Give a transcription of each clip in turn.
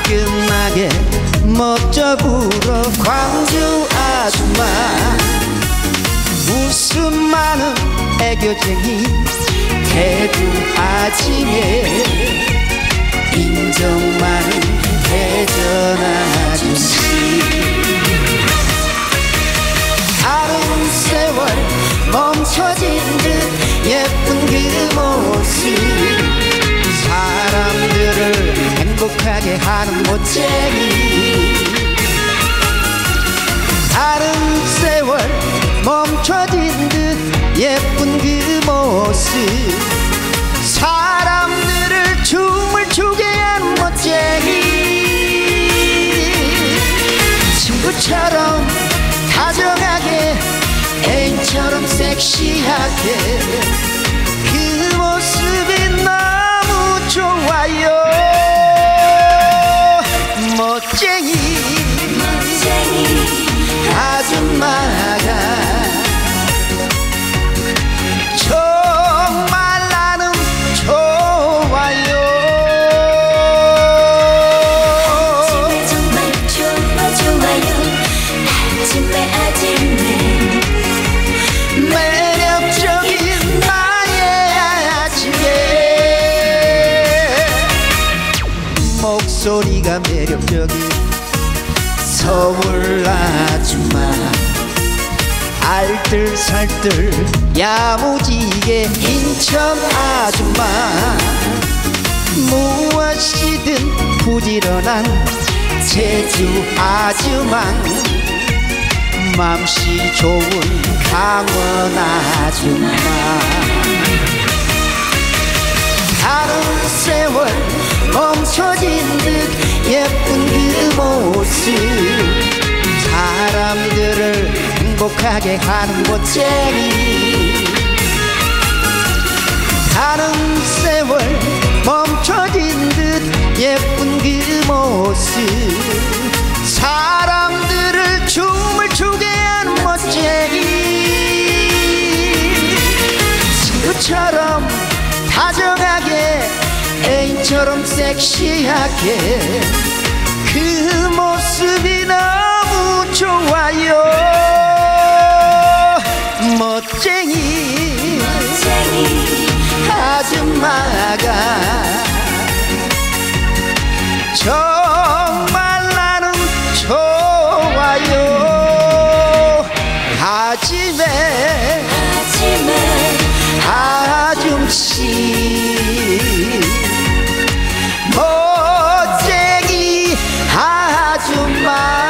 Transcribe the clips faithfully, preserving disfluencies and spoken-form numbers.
화끈하게 멋져 불어 광주 아줌마. 웃음 많은 애교쟁이 대구 아지매, 인정 많은 대전 아줌씨. 다른 세월 멈춰진 듯 예쁜 그 모습, 사람들을 행복하게 하는 멋쟁이. 다른 세월 멈춰진 듯 예쁜 그 모습, 사람들을 춤을 추게 하는 멋쟁이. 친구처럼 다정하게 애인처럼 섹시하게 그 모습이 너무 좋아요. 멋쟁이 멋쟁이 아줌마가 정말 나는 좋아요. 아줌마 정말 좋아 좋아요. 아줌마 아줌마 매력적인 나의 아침에 목소리가 매력적인 서울 아줌마. 알뜰살뜰 야무지게 인천 아줌마. 무엇이든 부지런한 제주 아줌마. 맘씨 좋은 강원 아줌마. 다른 세월 멈춰진 듯 예쁜 그 모습, 사람들을 행복하게 하는 멋쟁이. 다른 세월 멈춰진 듯 예쁜 그 모습, 사람들을 춤을 추게 하는 멋쟁이. 친구처럼 다정하게 애인처럼 섹시하게 그 모습이 너무 좋아요. 멋쟁이 멋쟁이 아줌마가 정말 나는 좋아요. 아침에 아침에 아줌씨 멋쟁이 아줌마.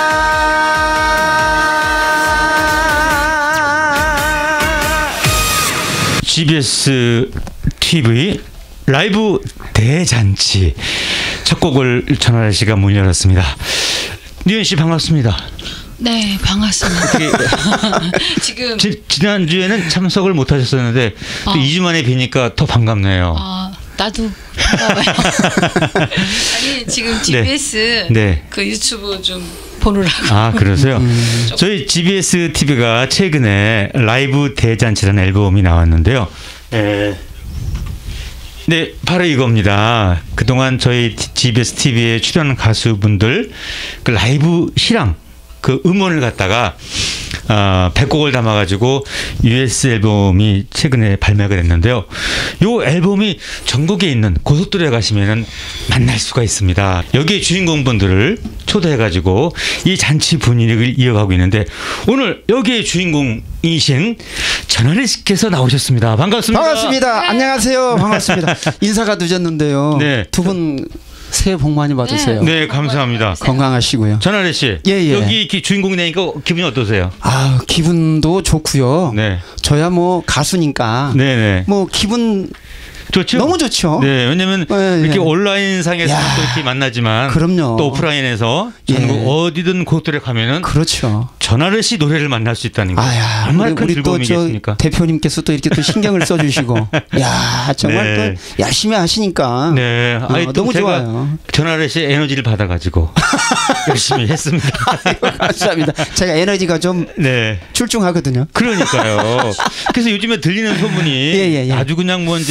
지비에스 티비 라이브 대잔치 첫 곡을 전하래 씨가 문 열었습니다. 니은 씨 반갑습니다. 네, 반갑습니다. 지금 지, 지난주에는 참석을 못 하셨었는데 또 어. 이 주 만에 뵈니까 더 반갑네요. 아, 나도 반가워요. 아니, 지금 지비에스 네. 네. 그 유튜브 좀 보느라고. 아, 그러세요? 음. 저희 지비에스 티비가 최근에 라이브 대잔치라는 앨범이 나왔는데요. 에... 네, 바로 이겁니다. 그동안 저희 지비에스 티비에 출연한 가수분들 그 라이브 실황, 그 음원을 갖다가 어, 백 곡을 담아가지고 유에스 앨범이 최근에 발매가 됐는데요. 이 앨범이 전국에 있는 고속도로에 가시면은 만날 수가 있습니다. 여기에 주인공분들을 초대해가지고 이 잔치 분위기를 이어가고 있는데 오늘 여기에 주인공이신 전하래 씨께서 나오셨습니다. 반갑습니다. 반갑습니다. 안녕하세요. 반갑습니다. 인사가 늦었는데요. 네. 두 분 새해 복 많이 받으세요. 네, 감사합니다. 건강하시고요. 전하래 씨, 예, 예. 여기 이렇게 주인공이 되니까 기분이 어떠세요? 아, 기분도 좋고요. 네, 저야 뭐 가수니까 네, 네. 뭐 기분 좋죠. 너무 좋죠. 네, 왜냐면 네, 이렇게 네. 온라인 상에서 야, 또 이렇게 만나지만 그럼요. 또 오프라인에서 전국 예. 어디든 고속도로에 가면은 그렇죠. 전하래 씨 노래를 만날 수 있다는 거. 아야, 얼마나 큰 우리 또 저 즐거움이겠습니까? 대표님께서 또 이렇게 또 신경을 써주시고, 야 정말 네. 또 열심히 하시니까 네, 어, 아니, 또 너무 제가 좋아요. 전하래 씨 에너지를 받아가지고 열심히 했습니다. 감사합니다. 제가 에너지가 좀 네, 출중하거든요. 그러니까요. 그래서 요즘에 들리는 소문이 예, 예, 예. 아주 그냥 뭐 이제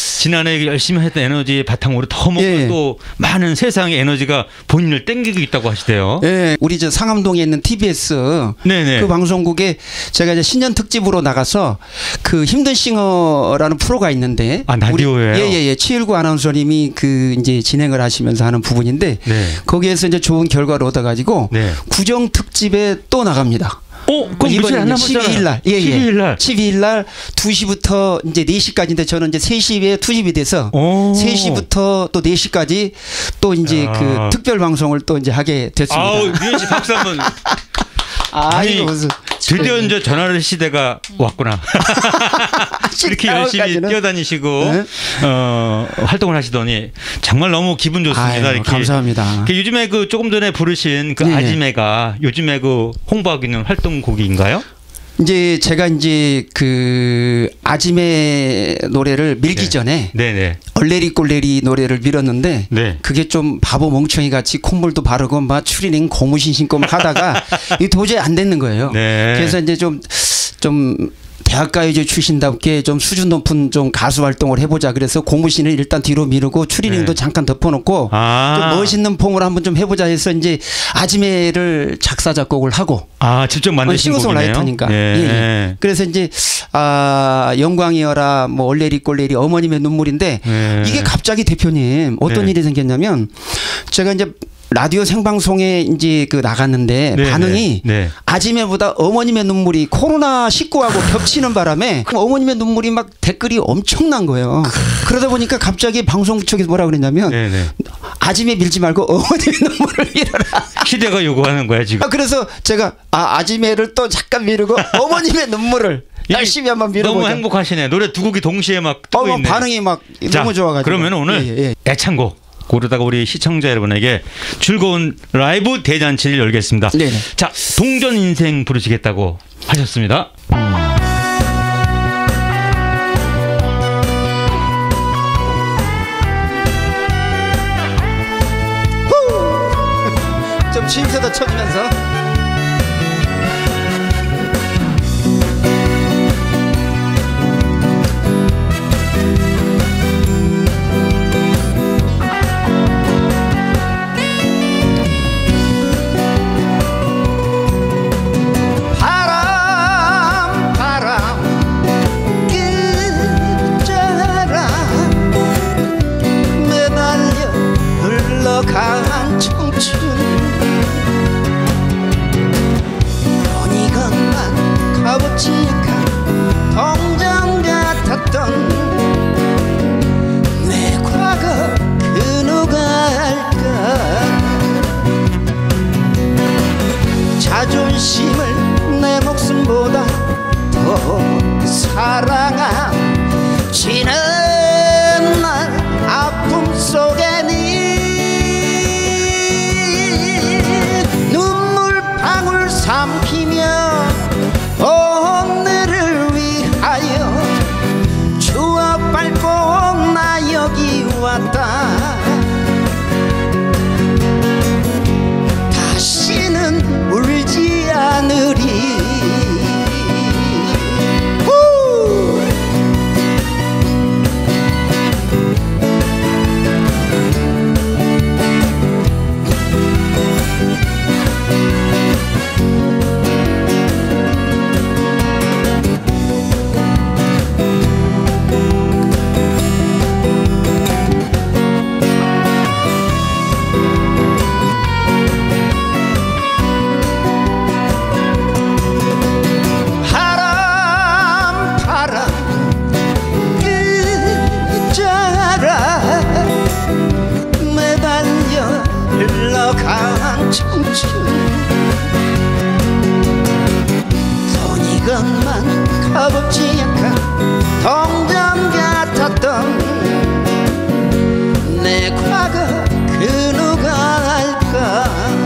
지난해 열심히 했던 에너지의 바탕으로 더 먹고 예. 또 많은 세상의 에너지가 본인을 땡기고 있다고 하시대요. 예, 우리 저 상암동에 있는 티비에스 네네. 그 방송국에 제가 이제 신년 특집으로 나가서 그 힘든 싱어라는 프로가 있는데 아, 라디오예요? 예예예 최일구 아나운서님이 그 이제 진행을 하시면서 하는 부분인데 네. 거기에서 이제 좋은 결과를 얻어가지고 네. 구정 특집에 또 나갑니다. 어, 그럼 며칠 안 이번에 남았잖아요. 십이 일 날, 예, 예. 십이 일 날. 십이 일 날 두 시부터 이제 네 시까지인데 저는 이제 세 시에 투입이 돼서 오. 세 시부터 또 네 시까지 또 이제 야. 그 특별 방송을 또 이제 하게 됐습니다. 아우, 미연 씨 박수 한번. 아, 아니, 이거 무슨 드디어 이제 전화를 시대가 왔구나. 이렇게 열심히 시대까지는? 뛰어다니시고 네. 어, 활동을 하시더니 정말 너무 기분 좋습니다. 아유, 이렇게. 감사합니다. 그 요즘에 그 조금 전에 부르신 그 네. 아지매가 요즘에 그 홍보하고 있는 활동곡인가요? 이제 제가 이제 그 아지매 노래를 밀기 네. 전에 네네. 얼레리 꼴레리 노래를 밀었는데 네. 그게 좀 바보 멍청이 같이 콧물도 바르고 막 추리닝 고무신 신고 막 하다가 이 도저히 안 되는 거예요. 네. 그래서 이제 좀 좀 대학가요제 출신답게 좀 수준 높은 좀 가수 활동을 해보자. 그래서 고무신을 일단 뒤로 미루고 추리닝도 네. 잠깐 덮어놓고 아. 좀 멋있는 폼을 한번 좀 해보자 해서 이제 아지매를 작사 작곡을 하고 아, 직접 만드신 곡이네요. 싱어송라이터니까. 네. 예, 예. 그래서 이제 아 영광이여라 뭐 얼레리 꼴레리 어머님의 눈물인데 네. 이게 갑자기 대표님 어떤 네. 일이 생겼냐면 제가 이제 라디오 생방송에 이제 그 나갔는데 네, 반응이 네, 네. 아지매보다 어머님의 눈물이 코로나 십구하고 겹치는 바람에 그 어머님의 눈물이 막 댓글이 엄청난 거예요. 그러다 보니까 갑자기 방송 쪽에서 뭐라 그랬냐면 네, 네. 아지매 밀지 말고 어머님의 눈물을 밀어라. 시대가 요구하는 거야 지금. 아, 그래서 제가 아, 아지매를 또 잠깐 미루고 어머님의 눈물을 열심히 한번 밀어보자. 너무 행복하시네. 노래 두 곡이 동시에 막 뜨고 어, 막 있네. 반응이 막 자, 너무 좋아가지고. 그러면 오늘 예, 예. 애창곡 고르다가 우리 시청자 여러분에게 즐거운 라이브 대잔치를 열겠습니다. 네네. 자, 동전 인생 부르시겠다고 하셨습니다. 좀 쉼새도 쳐주면서. 바람 바람 끝자락 매달려 흘러간 청춘 어니건만 값어치니까 동전 같았던 내 과거 그 누가 알까 자존심을 내 목숨보다 더 사랑한 지는 날 아픔 속에 네 눈물 방울 삼키며 오늘을 위하여 추억 밟고 나 여기 왔다 다시는 울지 않으리 후! 바람 바람 끝자락 매달려 흘러간 청춘 돈이건만 값없지 약한 동전 같았던 내 과거 그 누가 알까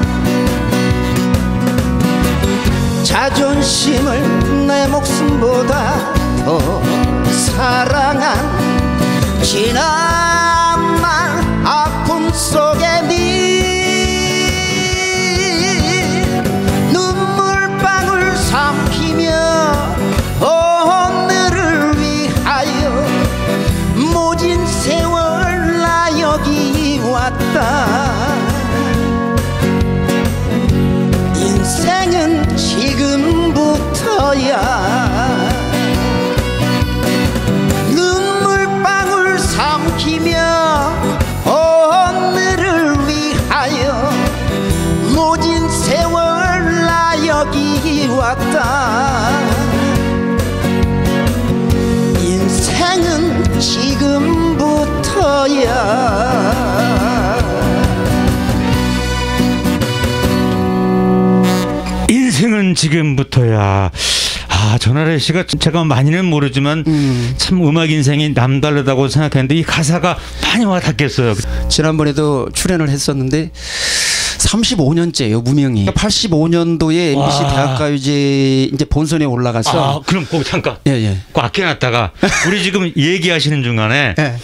자존심을 내 목숨보다 더 사랑한 지난 날 아픔 속에 네 눈물방울 삼키며 오늘을 위하여 모진 많이 왔다. 인생은 지금부터야. 인생은 지금부터야. 아, 전하래 씨가 제가 많이는 모르지만 음. 참 음악 인생이 남다르다고 생각했는데 이 가사가 많이 와닿겠어요. 지난번에도 출연을 했었는데 삼십오 년째요, 무명이. 팔십오 년도에 엠비씨 대학가요제 이제 본선에 올라가서. 아, 그럼 꼭 잠깐. 예, 예. 꼭 아껴놨다가 우리 지금 얘기하시는 중간에 예.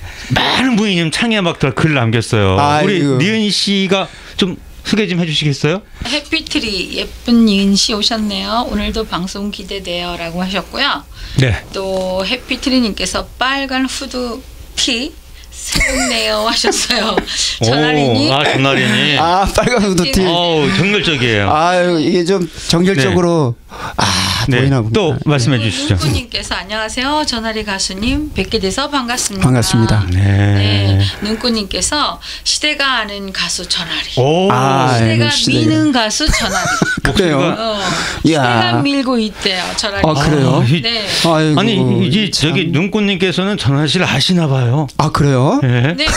많은 분이 지금 창의 음악들 글 남겼어요. 아이고. 우리 니은 씨가 좀 소개 좀 해주시겠어요? 해피트리 예쁜 니은 씨 오셨네요. 오늘도 방송 기대돼요라고 하셨고요. 네. 또 해피트리님께서 빨간 후드 티 새롭네요 하셨어요. 전하리니. 아, 전하리니. 아, 빨간 후드티. 어우, 정열적이에요. 아유, 이게 좀 정열적으로. 네. 아, 네. 보이나 또 말씀해 주시죠. 눈꽃님께서 안녕하세요. 전하리 가수님 뵙게 돼서 반갑습니다. 반갑습니다. 네. 네. 눈꽃님께서 시대가 아는 가수 전하리. 오. 아, 시대가 아이고, 미는 가수 전하리. 그래요? 어, 시대가 밀고 있대요. 전하리. 아, 그래요? 아, 네. 아이고, 아니 이제 참. 저기 눈꽃님께서는 전하리 씨를 아시나 봐요. 아, 그래요? 네. 네.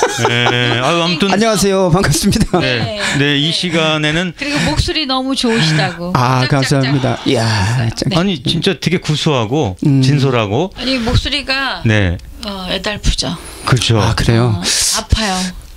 네. 아유, 아무튼 안녕하세요. 반갑습니다. 네. 네. 네. 이 시간에는 그리고 목소리 너무 좋으시다고. 아, 감사합니다. 이야. 네. 아니 진짜 되게 구수하고 음. 진솔하고. 아니 목소리가 네. 어, 애달프죠. 그렇죠. 아, 그래요. 어, 아파요.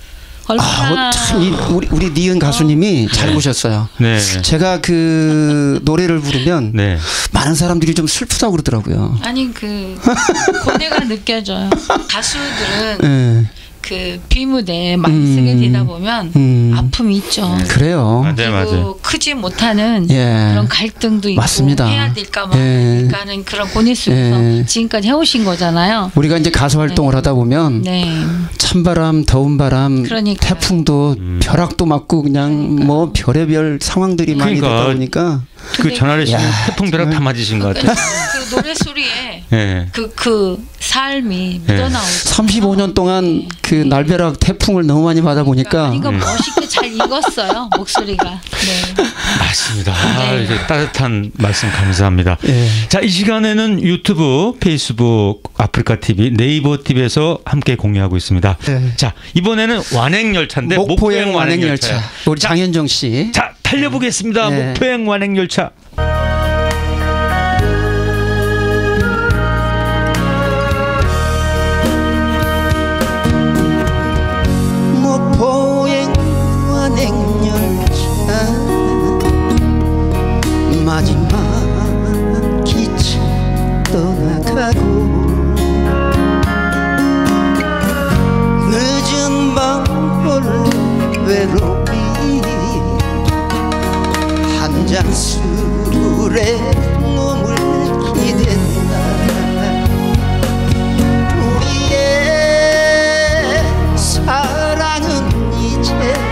얼마나. 아, 참, 이, 우리 우리 니은 가수님이 어. 잘 보셨어요. 네. 제가 그 노래를 부르면 네. 많은 사람들이 좀 슬프다고 그러더라고요. 아니 그 고뇌가 느껴져요. 가수들은. 네. 그 비무대 많이 음, 쓰게 되다 보면 음, 아픔이 있죠. 그래요. 맞아요, 맞아요. 크지 못하는 예. 그런 갈등도 있고 맞습니다. 해야 될까 말까 하는 예. 그런 고뇌 속에서 예. 지금까지 해오신 거잖아요. 우리가 이제 가수 활동을 네. 하다 보면 네. 찬바람, 더운 바람, 그러니까요. 태풍도 음. 벼락도 맞고 그냥 그러니까요. 뭐 별의별 상황들이 많이 그러니까. 되다 보니까 그 전하래 씨는 태풍 벼락 다 맞으신 것 같아요. 그 노래 소리에 네. 그, 그 삶이 묻어나오죠. 삼십오 년 동안 네. 그 날벼락 태풍을 너무 많이 받아 보니까 그러니까 네. 멋있게 잘 익었어요 목소리가. 네. 맞습니다. 아, 이제 따뜻한 말씀 감사합니다. 네. 자, 이 시간에는 유튜브, 페이스북, 아프리카 티비, 네이버 티비에서 함께 공유하고 있습니다. 네. 자, 이번에는 완행열차인데 목포행 완행열차. 완행열차. 우리 자, 장현정 씨. 자, 달려보겠습니다. 네. 목포행 완행열차. 목포행 완행열차 마지막 기차 떠나가고 늦은 밤 홀로 외로이 한 잔 술에 몸을 기댄다. 우리의 사랑은 이제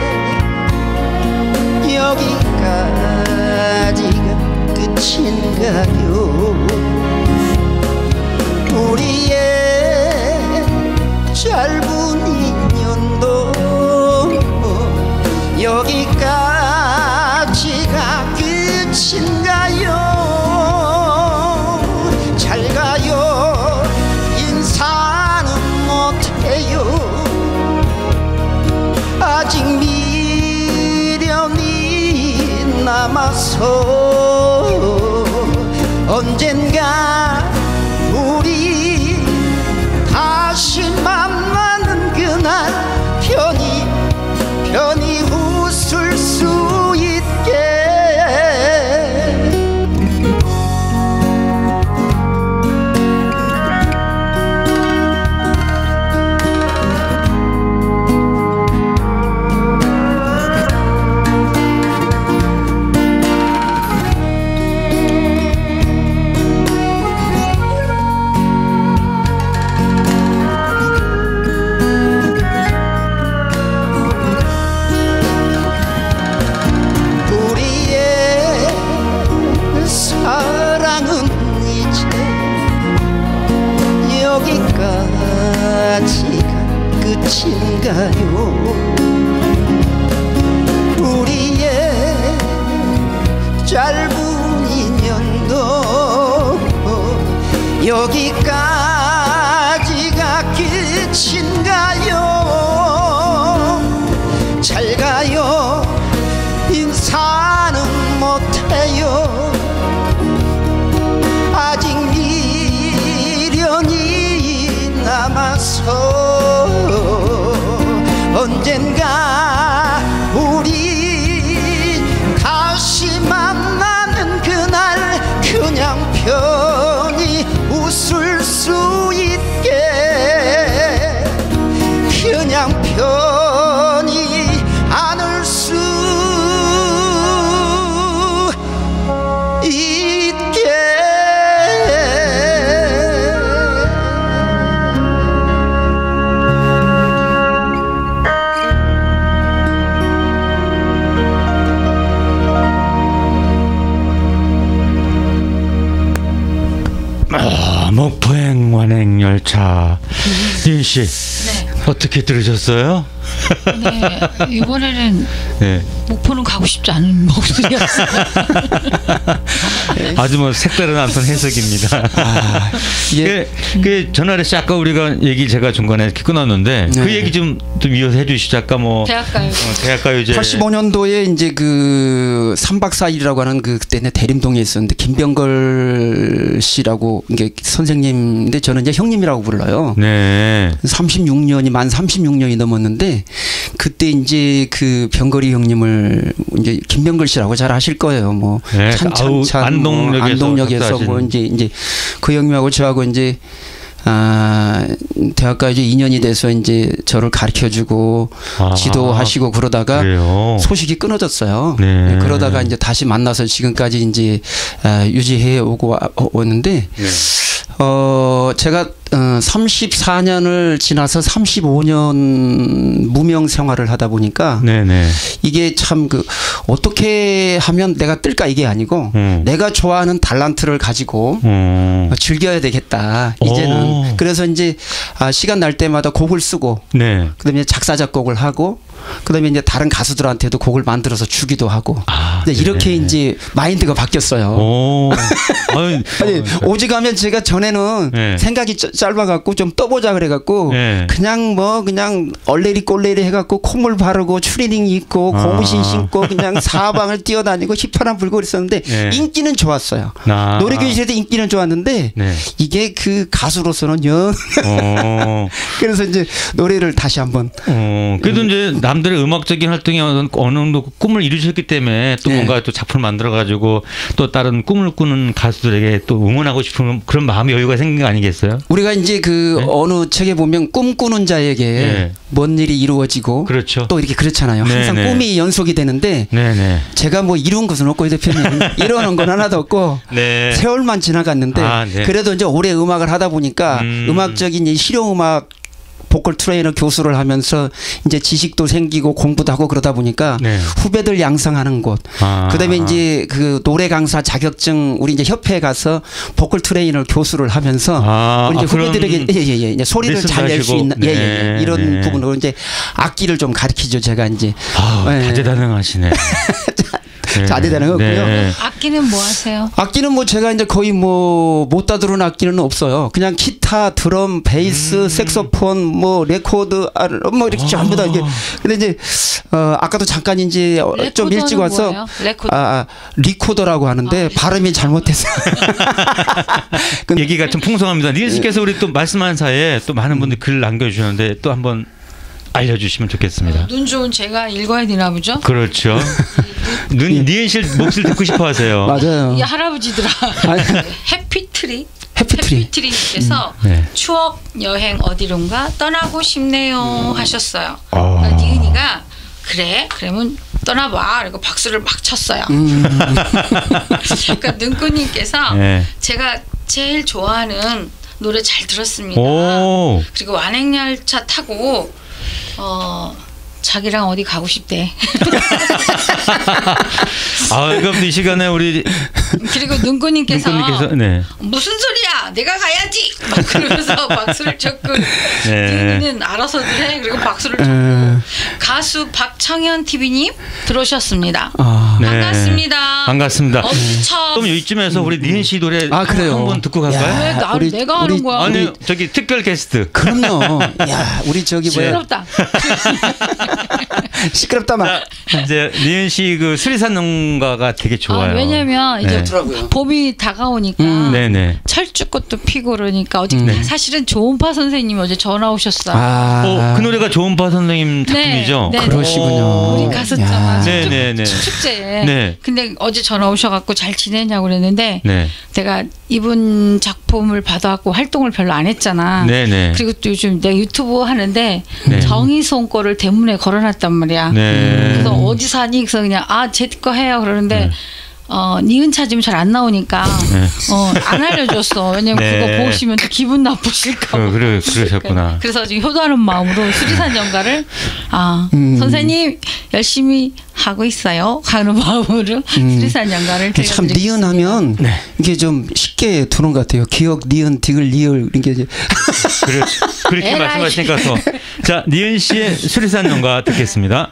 여기까지가 끝인가요? 우리의 짧은 인연도 여기까지가 끝인가요? 잘 가요. 인사는 못해요. 아직 미련이 남아서 언젠가 우리 다시 만나는 그날 편히 편히 웃을 수 있게. 여기까지가 끝인가요? 우리의 짧은 인연도 여기까지가 끝인가요? 잘 가요. 인사는 못해요. 아직 미련이 남아서 언젠가 우리 다시 만나는 그날 그냥 편히 웃을 수 있게 그냥 편히 안을 수 있게. 아, 목포행 완행열차. 니은 씨, 네. 어떻게 들으셨어요? 네. 이번에는 네. 목포는 가고 싶지 않은 목소리였어요. 아주 뭐 색다른 한편 해석입니다. 아, 예. 그, 그 전화를 씨 아까 우리가 얘기 제가 중간에 이렇게 끊었는데 네. 그 얘기 좀, 좀 이어서 해주시죠. 아까 뭐 대학가요. 어, 대학가요제 팔십오 년도에 이제 그 삼 박 사 일이라고 하는 그 그때 내 대림동에 있었는데 김병걸 씨라고 이게 선생님인데 저는 이제 형님이라고 불러요. 네. 삼십육 년이 만 삼십육 년이 넘었는데 그때 이제 그 병걸이 형님을 이제 김병걸 씨라고 잘 아실 거예요. 뭐 네, 찬찬찬 아우, 안동역에서 뭐 안동역에서 뭐 하신. 이제 이제 그 형님하고 저하고 이제 아 대학까지 이 년이 돼서 이제 저를 가르쳐주고 아, 지도하시고 그러다가 그래요. 소식이 끊어졌어요. 네. 네, 그러다가 이제 다시 만나서 지금까지 이제 아, 유지해 오고 와- 어, 왔는데 네. 어 제가 어, 삼십사 년을 지나서 삼십오 년 무명 생활을 하다 보니까 네네. 이게 참 그 어떻게 하면 내가 뜰까 이게 아니고 음. 내가 좋아하는 달란트를 가지고 어. 즐겨야 되겠다 이제는. 오. 그래서 이제 아, 시간 날 때마다 곡을 쓰고 네. 그다음에 작사 작곡을 하고 그다음에 이제 다른 가수들한테도 곡을 만들어서 주기도 하고. 아, 근데 이렇게 네. 이제 마인드가 바뀌었어요. 오. 아유, 아니 오직하면 제가 전에는 네. 생각이 짜- 짧아갖고 좀 떠보자 그래갖고 네. 그냥 뭐 그냥 얼레리 꼴레리 해갖고 콧물 바르고 추리닝 입고 아. 고무신 신고 그냥 사방을 뛰어다니고 휘파람 불고 그랬었는데 네. 인기는 좋았어요. 아. 노래교실에도 인기는 좋았는데 네. 이게 그 가수로서는 영 어. 그래서 이제 노래를 다시 한번 어. 그래도 이제 남들의 음악적인 활동에 어느 어느 정도 꿈을 이루셨기 때문에 또 네. 뭔가 또 작품을 만들어 가지고 또 다른 꿈을 꾸는 가수들에게 또 응원하고 싶은 그런 마음의 여유가 생긴 거 아니겠어요? 우리가 이제 그 네. 어느 책에 보면 꿈꾸는 자에게 네. 뭔 일이 이루어지고 그렇죠. 또 이렇게 그렇잖아요. 네, 항상 네. 꿈이 연속이 되는데 네네. 제가 뭐 이룬 것은 없고 이 대표님 이루는 건 하나도 없고 네. 세월만 지나갔는데 아, 네. 그래도 이제 오래 음악을 하다 보니까 음. 음. 악적인 실용음악 보컬 트레이너 교수를 하면서 이제 지식도 생기고 공부도 하고 그러다 보니까 네. 후배들 양성하는 곳. 아. 그다음에 이제 그 노래 강사 자격증 우리 이제 협회에 가서 보컬 트레이너 교수를 하면서 아, 우리 이제 아, 그럼 후배들에게 예예예 이제 소리를 레슨도 잘 낼 수 하시고. 있는 네, 예예 예, 이런 네. 부분으로 이제 악기를 좀 가르치죠 제가 이제. 아, 네. 다재다능하시네. 네. 다재다능 거고요. 네. 악기는 뭐 하세요? 악기는 뭐 제가 이제 거의 뭐 못 다루는 악기는 없어요. 그냥 기타, 드럼, 베이스, 음. 색소폰, 뭐 레코드, 아, 뭐 이렇게 전부 다 이게. 근데 이제 어 아까도 잠깐 이제 어, 좀 레코더는 일찍 와서 뭐예요? 레코더. 아, 아 리코더라고 하는데 아, 발음이 잘못해서. 근데 얘기가 좀 풍성합니다. 니은 씨께서 우리 또 말씀한 사이에 또 많은 분들이 글 남겨주셨는데 또 한번 알려주시면 좋겠습니다. 눈 좋은 제가 읽어야 되나 보죠? 그렇죠. 눈 니은 씨 목소리 듣고 싶어하세요. 맞아요. 이 할아버지들아. 아니, 해피트리. 해피트리. 해피트리님께서 네. 추억 여행 어디론가 떠나고 싶네요 하셨어요. 아. 그러니까 니은이가 그래 그러면 떠나봐 그리고 박수를 막 쳤어요. 음. 그러니까 눈꾸님께서 네. 제가 제일 좋아하는 노래 잘 들었습니다. 오. 그리고 완행열차 타고 어 자기랑 어디 가고 싶대. 아, 그럼 이 시간에 우리 그리고 눈꾸님께서 눈꽃님께서 네. 무슨 소리야 야 내가 가야지 막 그러면서 박수를 쳤고 네. 니은이는 알아서들 해. 그리고 박수를 쳤고 에. 가수 박창현 티비님 들어오셨습니다. 아. 네. 반갑습니다. 반갑습니다. 엄청 그럼 이쯤에서 우리 니은 씨 노래 아, 그래요? 한번 듣고 갈까요? 야. 왜 나, 우리- 내가 하는 우리- 거야? 아니 우리- 저기 특별 게스트. 그럼요. 야, 우리 저기 뭐야 시끄럽다. 시끄럽다 막. 자, 이제 니은 씨 그 수리산 농가가 되게 좋아요. 아, 왜냐면 이제 네. 좋더라고요. 봄이 다가오니까 음. 네네. 철쭉꽃도 피고 그러니까 어제 음. 사실은 조은파 선생님이 어제 전화 오셨어요. 아, 어, 그 노래가 조은파 선생님 작품이죠? 네, 네. 그러시군요. 우리 야. 갔었잖아. 네, 네, 네. 축제에. 네. 근데 어제 전화 오셔갖고 잘 지내냐고 그랬는데 네. 내가 이분 작품을 받아갖고 활동을 별로 안 했잖아. 네네. 그리고 또 요즘 내가 유튜브 하는데 네. 정희송 거를 대문에 걸어놨단 말이야. 네. 그래서 어디 사니? 그래서 그냥 아 제 거 해요. 그러는데 네. 어 니은 찾으면 잘 안 나오니까 네. 어 안 알려줬어. 왜냐면 네. 그거 보시면 또 기분 나쁘실까 봐. 그, 그래, 그러셨구나. 그래서 지금 효도하는 마음으로 수리산 연가를 아 음. 선생님 열심히 하고 있어요 하는 마음으로 수리산 연가를 참 니은하면 네. 이게 좀 쉽게 두는 것 같아요. 기억, 니은, 디귿, 리을 이게 이제 그래, 그렇게 에라이. 말씀하시니까 더. 자, 니은 씨의 수리산 농가 듣겠습니다.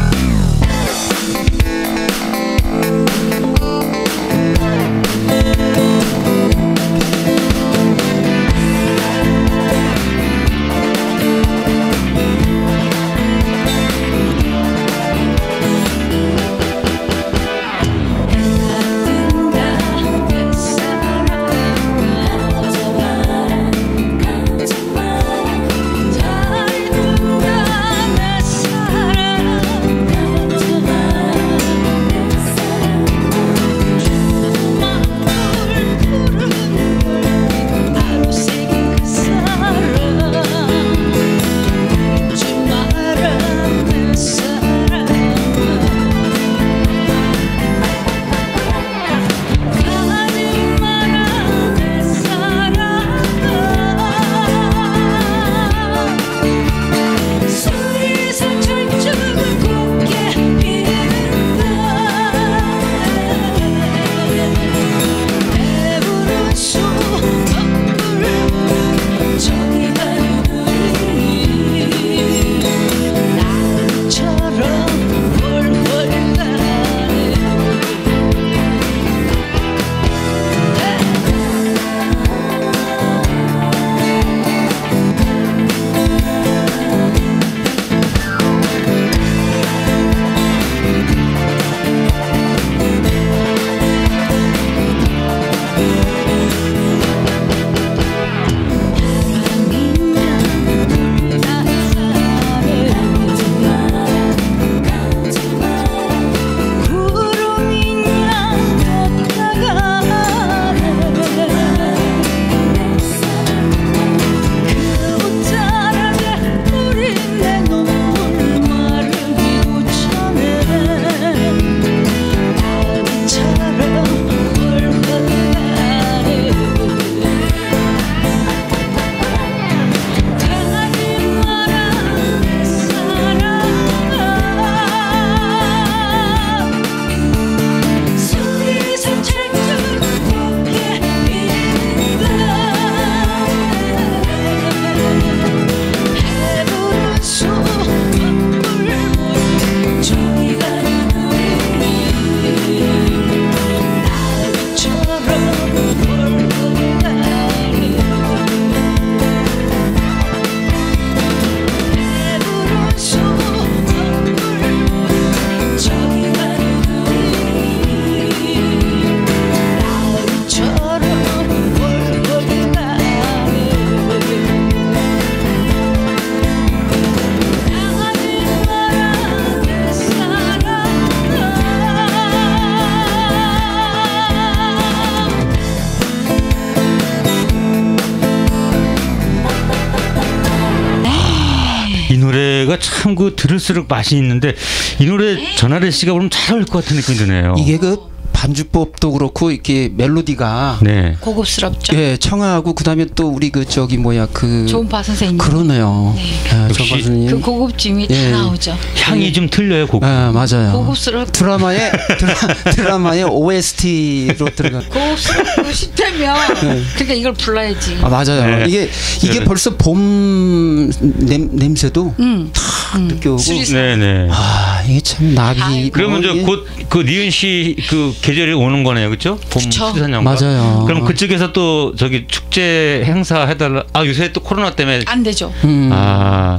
노래가 참 그 들을수록 맛이 있는데 이 노래 전하래 씨가 부르면 잘 어울릴 것 같은 느낌이 드네요. 이게 그 반주법도 그렇고 이렇게 멜로디가 네. 고급스럽죠. 예 청아하고 그다음에 또 우리 그 저기 뭐야 그 조은파 선생님. 그러네요. 네. 예, 역시 조 선생님. 그 고급짐이 예. 다 나오죠. 향이 좀 틀려요. 곡. 아 맞아요. 고급스럽고 드라마의 드라, 드라마의 오에스티로 들어가. 고급스럽고 싶다면 그러니까 이걸 불러야지. 아 맞아요. 네. 이게 이게 네. 벌써 봄 냄, 냄새도 음. 탁 음. 느껴오고. 수리사. 네네. 아 이게 참 나비. 아이고. 그러면 뭐 저 이게- 곧 그 니은 씨 그 계절이 오는 거네요, 그렇죠? 봄 그쵸. 수리산연가. 맞아요. 그럼 그쪽에서 또 저기 축제 행사 해달라. 아 요새 또 코로나 때문에. 안 되죠. 음. 아,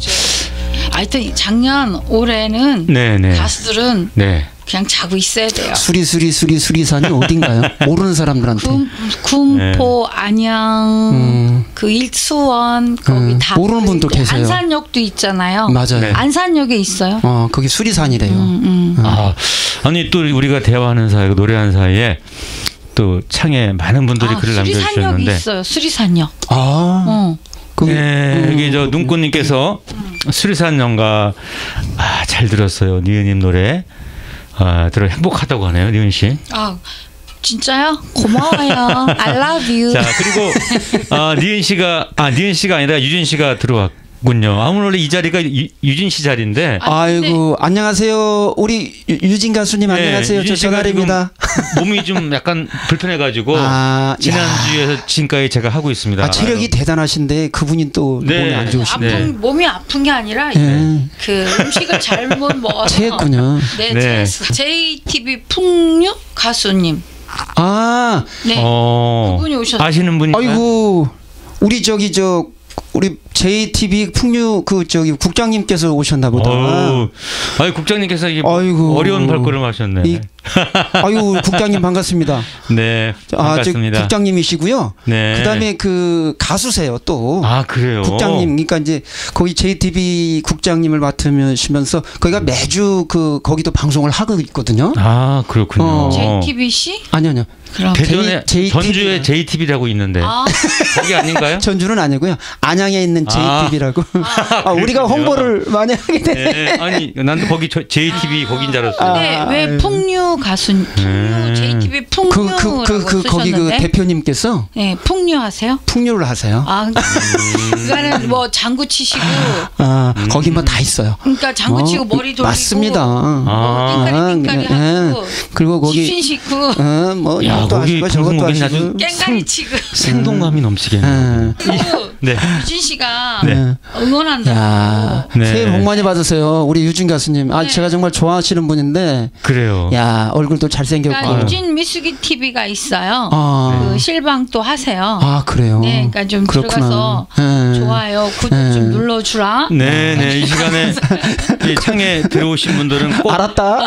하여튼 작년 올해는 네네. 가수들은 네. 그냥 자고 있어야 돼요. 수리 수리 수리 수리산이 어딘가요? 모르는 사람들한테. 금, 군포, 안양, 음. 그 일수원 거기 음. 다 모르는 분도 이제 계세요. 안산역도 있잖아요. 맞아요. 네. 안산역에 있어요. 어 거기 수리산이래요. 음, 음. 아, 아니 또 우리가 대화하는 사이, 노래하는 사이에 또 창에 많은 분들이 아, 글을 수리산역이 남겨주셨는데. 있어요. 수리산역. 아 어. 거기 네, 음, 여기 저 눈꽃님께서 수리산 연가 아, 잘 들었어요. 니은님 노래 아, 들어 행복하다고 하네요, 니은 씨. 아 진짜요? 고마워요. I love you. 자 그리고 아, 니은 씨가 아 니은 씨가 아니라 유진 씨가 들어왔군요. 아무 원래 이 자리가 유, 유진 씨 자리인데. 아, 아이고 안녕하세요. 우리 유- 유진 가수님 네, 안녕하세요. 저 유진 씨가 정아입니다. 지금 몸이 좀 약간 불편해가지고 아, 지난주에서 지금까지 제가 하고 있습니다. 아 체력이 대단하신데 그분이 또 네. 몸이 안 좋으시네. 네. 아픈 몸이 아픈 게 아니라 예. 그 음식을 잘못 먹어서 체했군요. 네, 네. 체했어. 제이티비 풍류 가수님. 아 네. 어, 그분이 오셨어요. 아시는 분인가요? 아이고 우리 저기 저 우리 제이티비 풍류 그 저기 국장님께서 오셨나 보다. 어우, 아유 국장님께서 이게 아이고. 어려운 발걸음 하셨네. 이- 아이고 국장님 반갑습니다. 네, 아, 저 반갑습니다. 국장님이시고요. 네. 그다음에 그 가수세요 또. 아 그래요. 국장님, 그러니까 이제 거기 제이티비 국장님을 맡으시면서 거기가 매주 그 거기도 방송을 하고 있거든요. 아 그렇군요. 어. 제이티비씨? 아니요, 아니요. 그럼 대전에 제이- 전주에 제이티비라고 있는데 아, 거기 아닌가요? 전주는 아니고요. 안양에 있는 아. 제이티비라고. 아, 우리가 그렇군요. 홍보를 많이 하게 돼. 네, 아니 난도 거기 저- 제이티비 거긴 줄 알았어요. 근데 아, 왜 아유. 풍류 가수 풍류 음. 제이티비 그 풍류라고 그 그 그 거기 그 쓰셨는데 대표님께서 네 풍류 하세요? 풍류를 하세요. 아 그거는 뭐 장구 치시고 아, 거기 뭐 다 있어요. 그러니까 장구 치고 어, 머리 돌리고 맞습니다. 아. 띵까리 띵까리 예. 하고 그리고 거기 집신 싣고 어, 뭐 야, 이것도 거기 하시고 저것도 방송국엔 하시고. 아주 깽가리 치고 생동감이 넘치겠네. 예. 그리고 네. 유진 씨가 네. 응원한다고 야, 네. 새해 복 많이 받으세요. 우리 유진 가수님. 아, 네. 제가 정말 좋아하시는 분인데, 그래요. 야, 얼굴도 잘생겼고. 그러니까 유진 미숙이 티비가 있어요. 아, 그 실방 또 하세요. 아, 그래요. 네, 그러니까 좀 그렇구나. 들어가서 예. 좋아요, 구독 네. 좀 눌러주라. 네, 네. 이 시간에 이 창에 들어오신 분들은 꼭 알았다.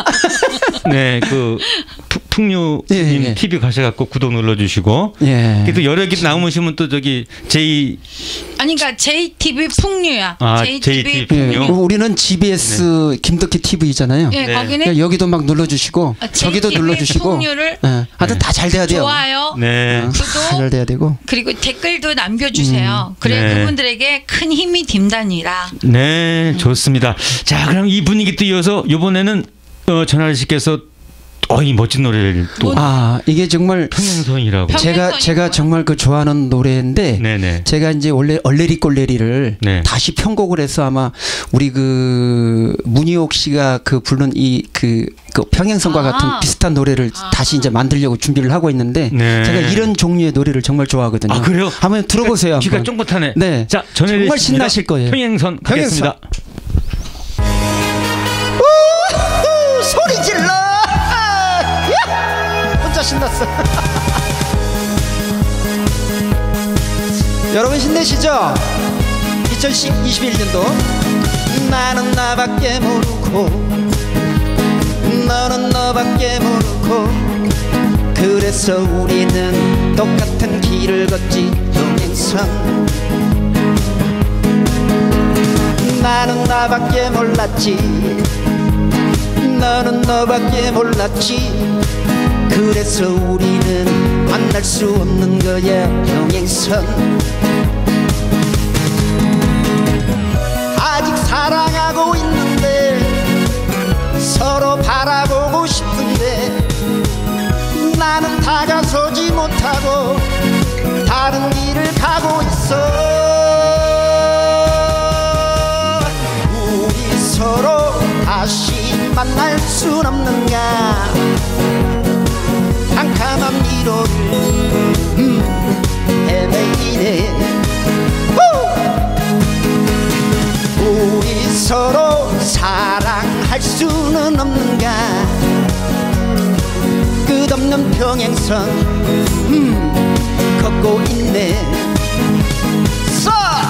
네, 그 푸- 풍류님 예, 예. 티비 가셔갖고 구독 눌러주시고. 예. 또 여러 개 남으시면 또 저기 제이 아니, 그러니까 제이티비 풍류야. 아, 제이티비 제이티비 예. 풍류. 우리는 지비에스 김덕희 티비잖아요. 예, 네. 거기는 여기도 막 눌러주시고, 아, 저기도 제이티비 눌러주시고. 풍류를 예. 하여튼 다 잘 돼야 돼요. 좋아요. 네. 어, 다 잘 돼야 되고. 그리고 댓글도 남겨주세요. 그래 네. 그분들에게 큰 힘이 됨다니라. 네, 좋습니다. 자, 그럼 이 분위기 또 이어서 이번에는 어, 전하리 씨께서 어, 이 멋진 노래를 또 뭔- 아, 이게 정말 평행선이라고. 평- 제가 평행선이 제가 뭐야? 정말 그 좋아하는 노래인데 네네. 제가 이제 원래 얼레리 꼴레리를 네. 다시 편곡을 해서 아마 우리 그 문희옥 씨가 그 부른 이 그 그 평행선과 아. 같은 비슷한 노래를 아. 다시 이제 만들려고 준비를 하고 있는데 네. 제가 이런 종류의 노래를 정말 좋아하거든요. 아, 그래요? 한번 들어보세요. 귀가 한번. 쫑긋하네. 네. 자, 전해드리겠습니다. 정말 신나실 거예요. 평행선 평행선. 가겠습니다. 우후, 소리 질러! 야! 혼자 신났어. 여러분 힘내시죠? 이천이십일 년도 나는 나밖에 모르고 너는 너밖에 모르고 그래서 우리는 똑같은 길을 걷지 평행선. 나는 나밖에 몰랐지 너는 너밖에 몰랐지 그래서 우리는 만날 수 없는 거야 평행선. 아직 사랑하고 있는데 서로 바라보고 싶은데 나는 다가서지 못하고 다른 길을 가고 있어. 우리 서로 다시 만날 순 없는가. 캄캄한 미로를 음, 헤매이네. 후! 우리 서로 사랑할 수는 없는가. 끝없는 평행선 음, 걷고 있네. 써!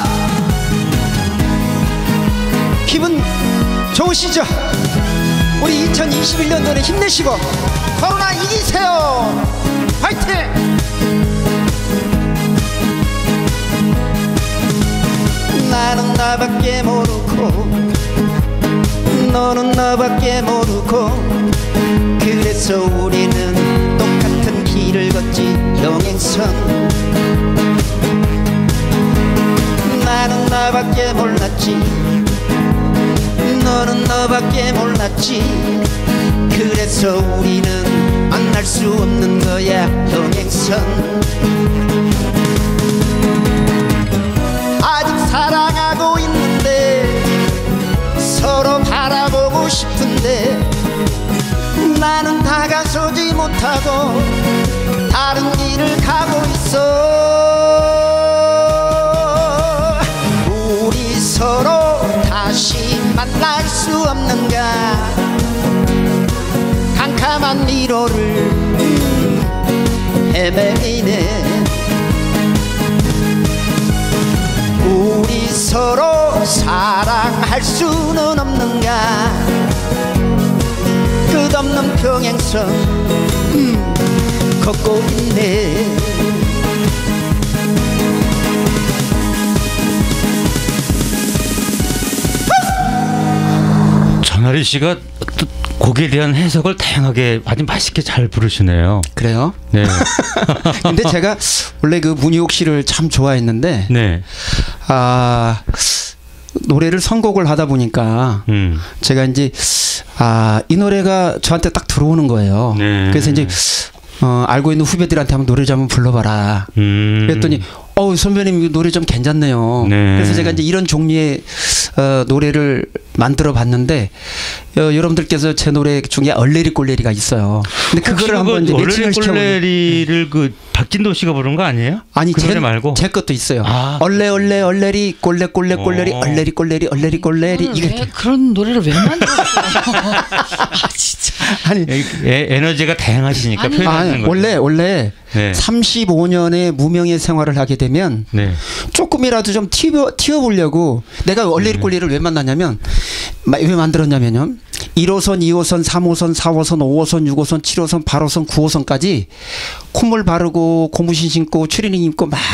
기분 좋으시죠? 우리 이천이십일 년도에 힘내시고 코로나 이기세요. 화이팅! 나는 나밖에 모르고 너는 나밖에 모르고 그래서 우리는 똑같은 길을 걷지. 영행선 나는 나밖에 몰랐지. 너는 너밖에 몰랐지. 그래서 우리는 만날 수 없는 거야. 영행선 아직 사랑하고 있는데 서로 바라보고 싶은데 나는 다가서지 못하고 다른 길을 가고 있어. 우리 서로 다시 만날 수 없는가. 캄캄한 미로를 헤매이네. 우리 서로 사랑할 수는 없는가. 끝없는 평행선 음, 걷고 있네. 전하리 씨가 또 곡에 대한 해석을 다양하게 아주 맛있게 잘 부르시네요. 그래요? 네. 근데 제가 원래 그 문희옥 씨를 참 좋아했는데 네. 아 노래를 선곡을 하다 보니까 음. 제가 이제 아 이 노래가 저한테 딱 들어오는 거예요. 네. 그래서 이제 어, 알고 있는 후배들한테 한번 노래 좀 한번 불러봐라. 음. 그랬더니 어우 선배님 노래 좀 괜찮네요. 네. 그래서 제가 이제 이런 종류의 어, 노래를 만들어 봤는데 어, 여러분들께서 제 노래 중에 얼레리 꼴레리가 있어요. 근데 그거를 한번 이제 매칭을 시켜보니 얼레리꼴레리를 그 박진도 씨가 부른 거 아니에요? 아니 그 제, 노래 말고 제 것도 있어요. 아. 얼레 얼레 얼레리 꼴레 꼴레 꼴레리 어. 얼레리 꼴레리 얼레리 꼴레리 그걸 이게 왜, 그런 노래를 왜 만들었어요? 아 진짜. 아니 에, 에너지가 다양하시니까 아니, 표현하는 아니, 거예요. 원래 원래 네. 삼십오 년의 무명의 생활을 하게 되면 네. 조금이라도 좀 튀어, 튀어보려고 내가 얼레리 꼴레리를 왜 만났냐면 마- 왜 만들었냐면요 일 호선, 이 호선, 삼 호선, 사 호선, 오 호선, 육 호선, 칠 호선, 팔 호선, 구 호선까지 콧물 바르고 고무신 신고 추리닝 입고 막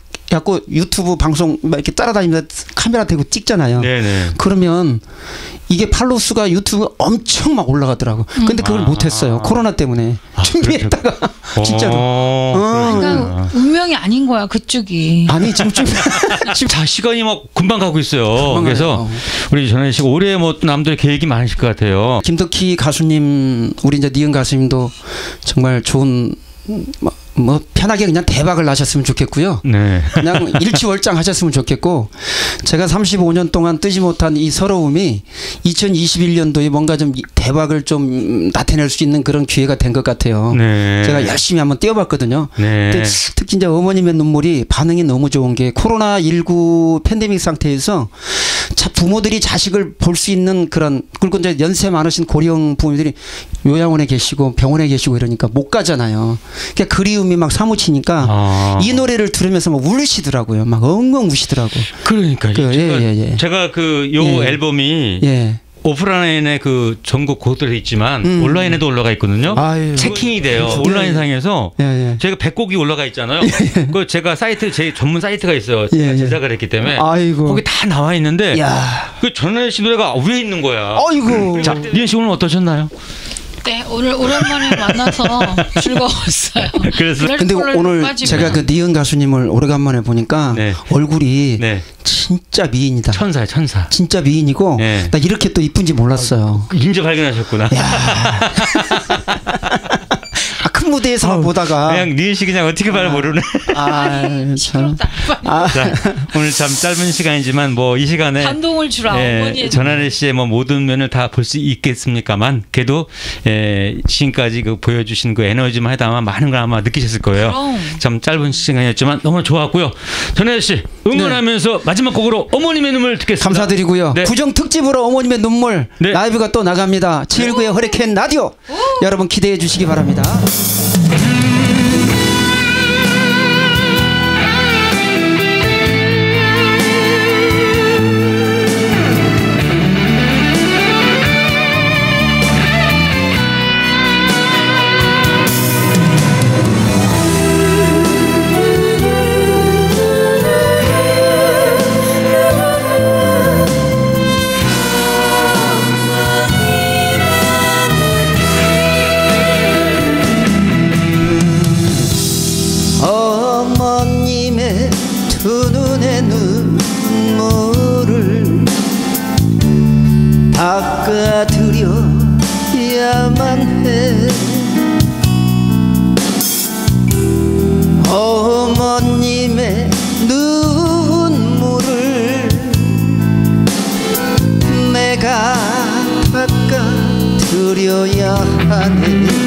갖고 유튜브 방송 막 이렇게 따라다니면서 카메라 대고 찍잖아요. 네네. 그러면 이게 팔로수가 유튜브 엄청 막 올라가더라고. 근데 그걸 아. 못했어요. 코로나 때문에 준비했다가 진짜로. 어, 어. 그러니까 운명이 아닌 거야 그쪽이. 아니 지금 좀 지금 자 시간이 막 금방 가고 있어요. 금방 그래서 가요. 우리 전하리 씨 올해 뭐 또 남들의 계획이 많으실 것 같아요. 김덕희 가수님, 우리 이제 니은 가수님도 정말 좋은 뭐, 뭐 편하게 그냥 대박을 나셨으면 좋겠고요. 네. 그냥 일취월장 하셨으면 좋겠고 제가 삼십오 년 동안 뜨지 못한 이 서러움이 이천이십일 년도에 뭔가 좀 대박을 좀 나타낼 수 있는 그런 기회가 된 것 같아요. 네. 제가 열심히 한번 뛰어봤거든요. 네. 근데 특히 이제 어머님의 눈물이 반응이 너무 좋은 게 코로나 십구 팬데믹 상태에서 자, 부모들이 자식을 볼 수 있는 그런 그리고 이제 연세 많으신 고령 부모들이 요양원에 계시고 병원에 계시고 이러니까 못 가잖아요. 그러니까 그리움이 막 사무치니까 아. 이 노래를 들으면서 막 울으시더라고요. 막 엉엉 우시더라고. 그러니까 그, 예, 제가, 예, 예. 제가 그 요 예. 앨범이 예. 오프라인에 그 전국 곡들이 있지만 음. 온라인에도 올라가 있거든요. 아유. 체킹이 돼요. 네. 온라인상에서 예, 예. 제가 백 곡이 올라가 있잖아요. 그 제가 사이트 제 전문 사이트가 있어요. 제가 예, 예. 제작을 했기 때문에 아이고. 거기 다 나와 있는데 야. 그 전하리 씨 노래가 위에 있는 거야. 아이고. 자, 니은 씨 오늘 어떠셨나요? 네 오늘 오랜만에 만나서 즐거웠어요. 그래서 근데 오늘 제가 그 니은 가수님을 오래간만에 보니까 네. 얼굴이 네. 진짜 미인이다. 천사야 천사. 진짜 미인이고 네. 나 이렇게 또 이쁜지 몰랐어요. 인제 발견하셨구나. 야. 아, 큰 무대에서만 아우, 보다가 그냥 니은 씨 그냥 어떻게 말 모르네. 아, 참. 시끄럽다. 아, 자, 오늘 참 짧은 시간이지만 뭐 이 시간에 감동을 주라 예, 어머니의 전하늘 씨의 뭐 모든 면을 다 볼 수 있겠습니까만 그래도 예, 지금까지 그 보여주신 그 에너지만 해도 아마 많은 걸 아마 느끼셨을 거예요. 그럼. 참 짧은 시간이었지만 너무 좋았고요. 전하늘 씨 응원하면서 마지막 곡으로 어머님의 눈물 듣겠습니다. 감사드리고요. 네. 구정 특집으로 어머님의 눈물 네. 라이브가 또 나갑니다. 칠구의 허리케인 라디오 여러분 기대해 주시기 바랍니다. 어머님의 두 눈의 눈물을 닦아드려야만 해. 어머님의 눈물을 내가 닦아드려야 하네.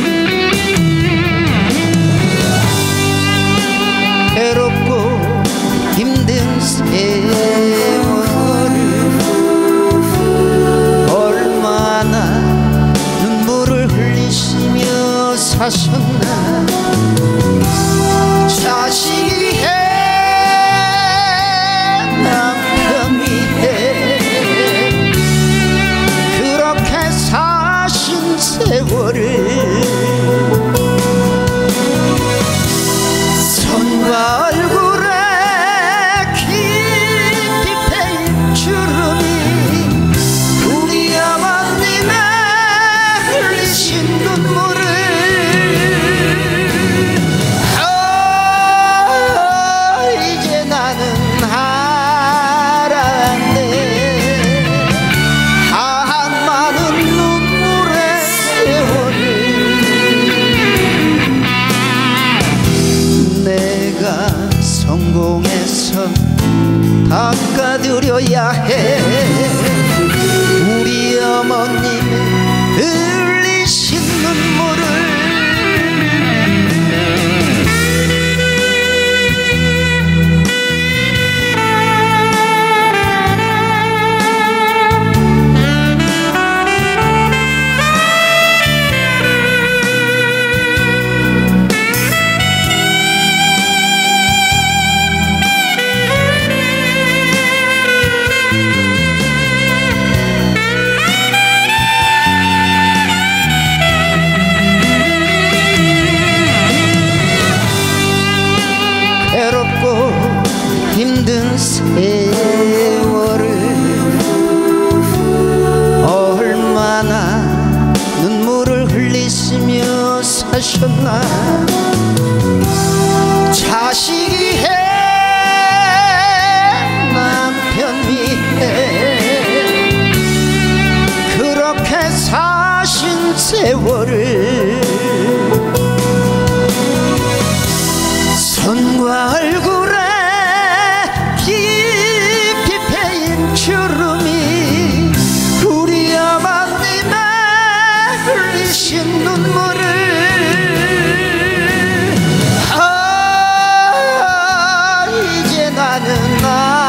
괴롭고 힘든 세월을 얼마나 눈물을 흘리시며 사셨나. 자식 위해 남편 위해 그렇게 사신 세월을 손과 얼굴에 깊이 패인 주름이 우리 어머님의 흘리신 눈물을 아, 이제 나는 알았네. 아, 많은 눈물의 세월을 내가 성공해서 닦아드려야 해. 우리 어머님의 흘리신 눈물을 괴롭고 힘든 세월을 얼마나 눈물을 흘리시며 사셨나. 자식 위해 남편 위해 그렇게 사신 세월을 손과 얼굴에 깊이 패인 주름이 우리 어머님의 흘리신 눈물을 아, 이제 나는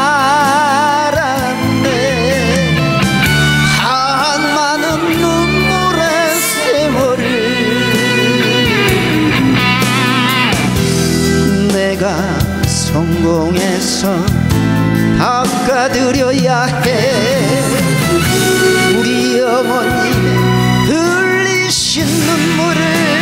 알았네. 한 많은 눈물의 세월을 내가 성공해서 닦아드려야 해. 우리 어머님의 흘리신 눈물을